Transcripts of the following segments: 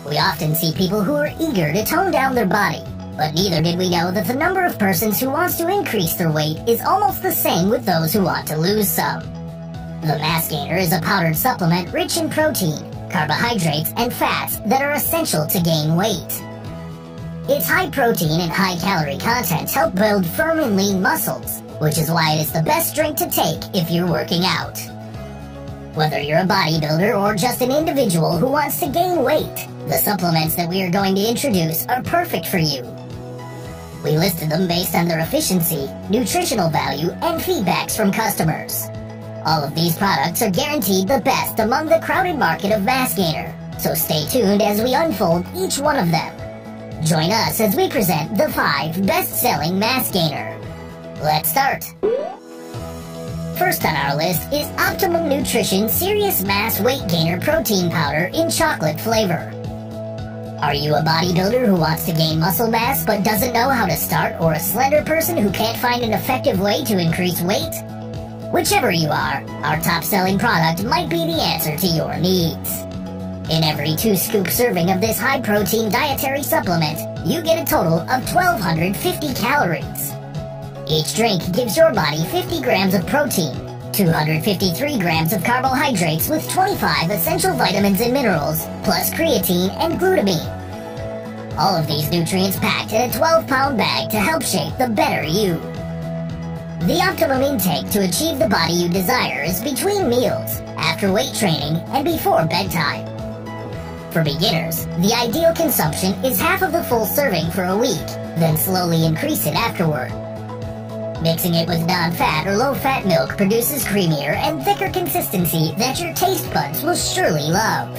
We often see people who are eager to tone down their body, but neither did we know that the number of persons who wants to increase their weight is almost the same with those who want to lose some. The Mass Gainer is a powdered supplement rich in protein, carbohydrates, and fats that are essential to gain weight. Its high protein and high calorie content help build firm and lean muscles, which is why it is the best drink to take if you're working out. Whether you're a bodybuilder or just an individual who wants to gain weight, the supplements that we are going to introduce are perfect for you. We listed them based on their efficiency, nutritional value, and feedbacks from customers. All of these products are guaranteed the best among the crowded market of Mass Gainer, so stay tuned as we unfold each one of them. Join us as we present the 5 best-selling Mass Gainer. Let's start. First on our list is Optimum Nutrition Serious Mass Weight Gainer Protein Powder in chocolate flavor. Are you a bodybuilder who wants to gain muscle mass but doesn't know how to start, or a slender person who can't find an effective way to increase weight? Whichever you are, our top-selling product might be the answer to your needs. In every 2-scoop serving of this high-protein dietary supplement, you get a total of 1,250 calories. Each drink gives your body 50 grams of protein, 253 grams of carbohydrates with 25 essential vitamins and minerals, plus creatine and glutamine. All of these nutrients packed in a 12-pound bag to help shape the better you. The optimum intake to achieve the body you desire is between meals, after weight training, and before bedtime. For beginners, the ideal consumption is half of the full serving for a week, then slowly increase it afterward. Mixing it with non-fat or low-fat milk produces creamier and thicker consistency that your taste buds will surely love.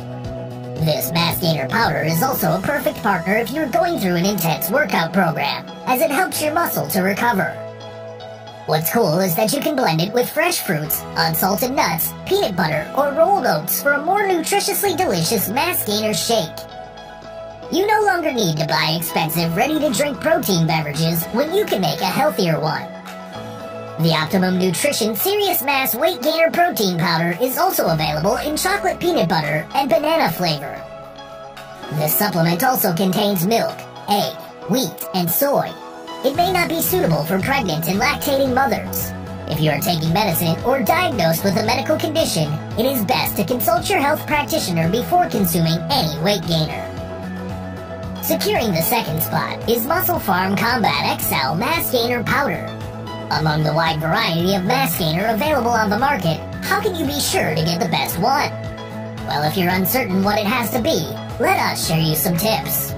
This Mass Gainer powder is also a perfect partner if you're going through an intense workout program, as it helps your muscle to recover. What's cool is that you can blend it with fresh fruits, unsalted nuts, peanut butter, or rolled oats for a more nutritiously delicious Mass Gainer shake. You no longer need to buy expensive, ready-to-drink protein beverages when you can make a healthier one. The Optimum Nutrition Serious Mass Weight Gainer Protein Powder is also available in chocolate peanut butter and banana flavor. This supplement also contains milk, egg, wheat, and soy. It may not be suitable for pregnant and lactating mothers. If you are taking medicine or diagnosed with a medical condition, it is best to consult your health practitioner before consuming any weight gainer. Securing the second spot is Muscle Farm Combat XL Mass Gainer Powder. Among the wide variety of Mass Gainer available on the market, how can you be sure to get the best one? Well, if you're uncertain what it has to be, let us share you some tips.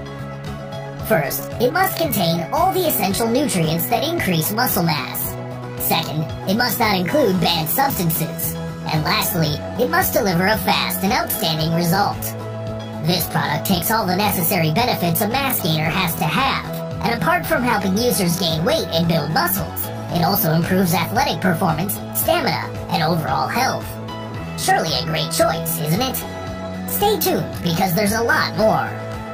First, it must contain all the essential nutrients that increase muscle mass. Second, it must not include banned substances. And lastly, it must deliver a fast and outstanding result. This product takes all the necessary benefits a Mass Gainer has to have, and apart from helping users gain weight and build muscles, it also improves athletic performance, stamina, and overall health. Surely a great choice, isn't it? Stay tuned, because there's a lot more.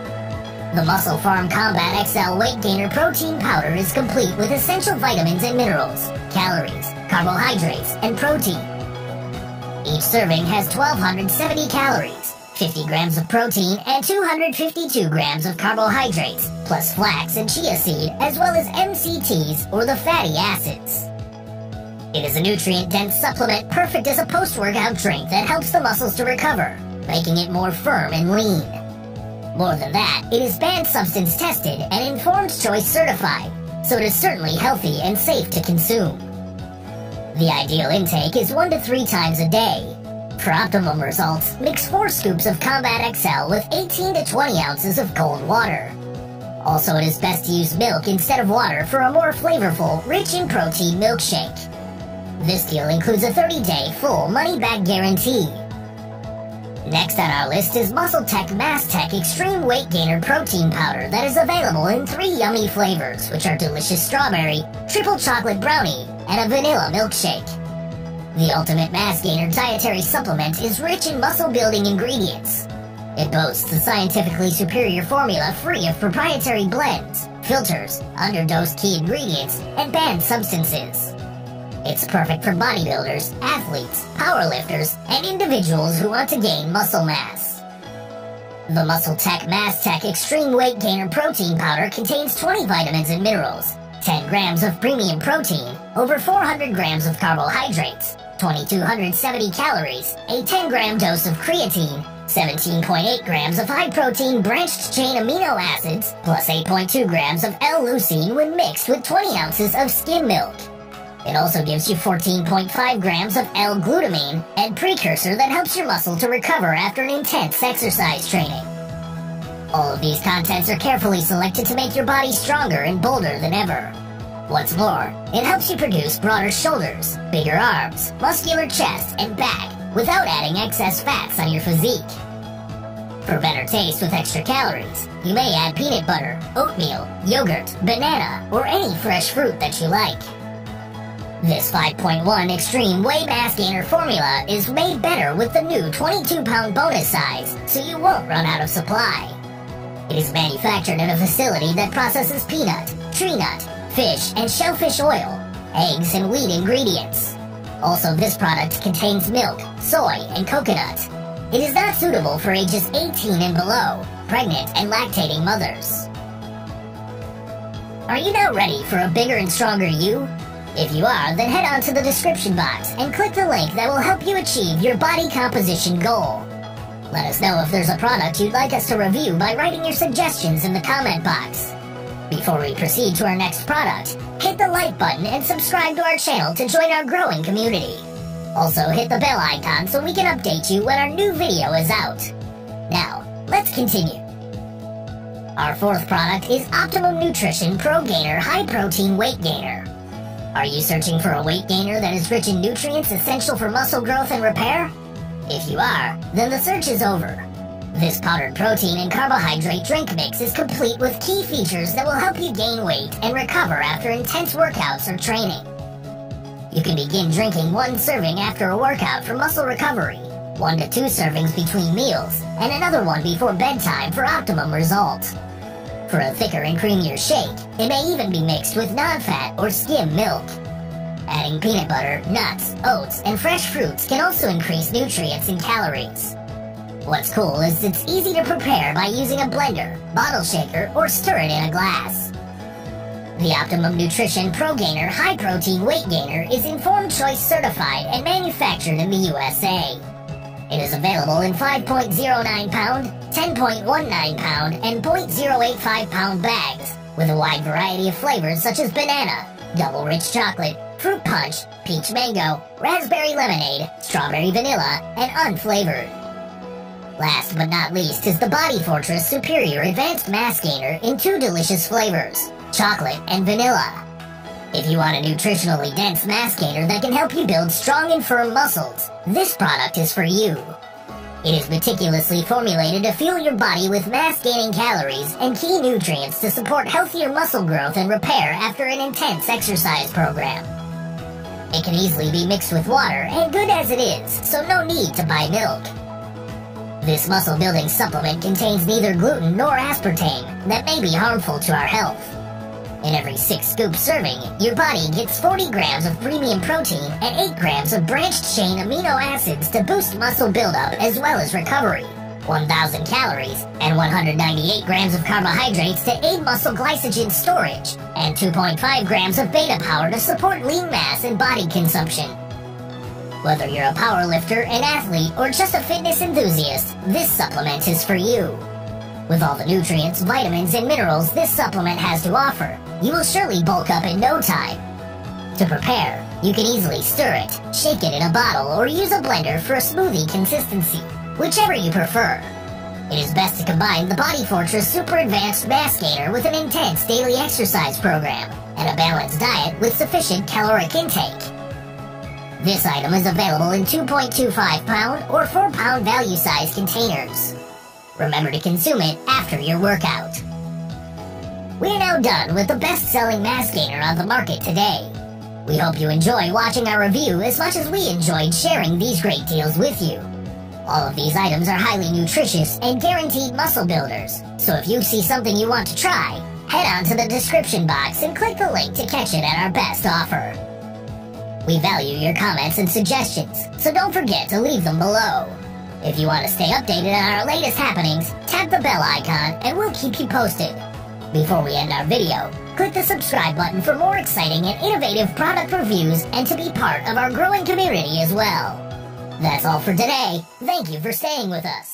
The Muscle Farm Combat XL Weight Gainer Protein Powder is complete with essential vitamins and minerals, calories, carbohydrates, and protein. Each serving has 1,270 calories, 50 grams of protein, and 252 grams of carbohydrates, plus flax and chia seed, as well as MCTs, or the fatty acids. It is a nutrient-dense supplement perfect as a post-workout drink that helps the muscles to recover, making it more firm and lean. More than that, it is banned substance tested and Informed Choice certified, so it is certainly healthy and safe to consume. The ideal intake is 1 to 3 times a day. For optimum results, mix 4 scoops of Combat XL with 18 to 20 ounces of cold water. Also, it is best to use milk instead of water for a more flavorful, rich in protein milkshake. This deal includes a 30-day full money-back guarantee. Next on our list is Muscle Tech Mass Tech Extreme Weight Gainer Protein Powder that is available in 3 yummy flavors, which are delicious strawberry, triple chocolate brownie, and a vanilla milkshake. The Ultimate Mass Gainer dietary supplement is rich in muscle-building ingredients. It boasts a scientifically superior formula free of proprietary blends, filters, underdosed key ingredients, and banned substances. It's perfect for bodybuilders, athletes, powerlifters, and individuals who want to gain muscle mass. The Muscle Tech Mass Tech Extreme Weight Gainer Protein Powder contains 20 vitamins and minerals, 10 grams of premium protein, over 400 grams of carbohydrates, 2,270 calories, a 10-gram dose of creatine, 17.8 grams of high-protein branched-chain amino acids, plus 8.2 grams of L-leucine when mixed with 20 ounces of skim milk. It also gives you 14.5 grams of L-glutamine, and precursor that helps your muscle to recover after an intense exercise training. All of these contents are carefully selected to make your body stronger and bolder than ever. What's more, it helps you produce broader shoulders, bigger arms, muscular chest, and back without adding excess fats on your physique. For better taste with extra calories, you may add peanut butter, oatmeal, yogurt, banana, or any fresh fruit that you like. This 5.1 Extreme Whey Mass Gainer formula is made better with the new 22-pound bonus size, so you won't run out of supply. It is manufactured in a facility that processes peanut, tree nut, fish, and shellfish oil, eggs, and wheat ingredients. Also, this product contains milk, soy, and coconut. It is not suitable for ages 18 and below, pregnant and lactating mothers. Are you now ready for a bigger and stronger you? If you are, then head on to the description box and click the link that will help you achieve your body composition goal. Let us know if there's a product you'd like us to review by writing your suggestions in the comment box. Before we proceed to our next product, hit the like button and subscribe to our channel to join our growing community. Also, hit the bell icon so we can update you when our new video is out. Now, let's continue. Our fourth product is Optimum Nutrition Pro Gainer High Protein Weight Gainer. Are you searching for a weight gainer that is rich in nutrients essential for muscle growth and repair? If you are, then the search is over. This powdered protein and carbohydrate drink mix is complete with key features that will help you gain weight and recover after intense workouts or training. You can begin drinking 1 serving after a workout for muscle recovery, 1 to 2 servings between meals, and another one before bedtime for optimum results. For a thicker and creamier shake, it may even be mixed with non-fat or skim milk. Adding peanut butter, nuts, oats, and fresh fruits can also increase nutrients and calories. What's cool is it's easy to prepare by using a blender, bottle shaker, or stir it in a glass. The Optimum Nutrition Pro Gainer High Protein Weight Gainer is Informed Choice certified and manufactured in the USA. It is available in 5.09 pound, 10.19 pound, and 0.085 pound bags, with a wide variety of flavors such as banana, double rich chocolate, fruit punch, peach mango, raspberry lemonade, strawberry vanilla, and unflavored. Last but not least is the Body Fortress Superior Advanced Mass Gainer in 2 delicious flavors, chocolate and vanilla. If you want a nutritionally dense mass gainer that can help you build strong and firm muscles, this product is for you. It is meticulously formulated to fuel your body with mass-gaining calories and key nutrients to support healthier muscle growth and repair after an intense exercise program. It can easily be mixed with water, and good as it is, so no need to buy milk. This muscle-building supplement contains neither gluten nor aspartame that may be harmful to our health. In every 6-scoop serving, your body gets 40 grams of premium protein and 8 grams of branched-chain amino acids to boost muscle buildup as well as recovery, 1,000 calories, and 198 grams of carbohydrates to aid muscle glycogen storage, and 2.5 grams of beta power to support lean mass and body consumption. Whether you're a power lifter, an athlete, or just a fitness enthusiast, this supplement is for you. With all the nutrients, vitamins, and minerals this supplement has to offer, you will surely bulk up in no time. To prepare, you can easily stir it, shake it in a bottle, or use a blender for a smoothie consistency, whichever you prefer. It is best to combine the Body Fortress Super Advanced Mass Gainer with an intense daily exercise program and a balanced diet with sufficient caloric intake. This item is available in 2.25 pound or 4 pound value size containers. Remember to consume it after your workout. We're now done with the best-selling mass gainer on the market today. We hope you enjoy watching our review as much as we enjoyed sharing these great deals with you. All of these items are highly nutritious and guaranteed muscle builders, so if you see something you want to try, head on to the description box and click the link to catch it at our best offer. We value your comments and suggestions, so don't forget to leave them below. If you want to stay updated on our latest happenings, tap tap the bell icon and we'll keep you posted. Before we end our video, click the subscribe button for more exciting and innovative product reviews and to be part of our growing community as well. That's all for today. Thank you for staying with us.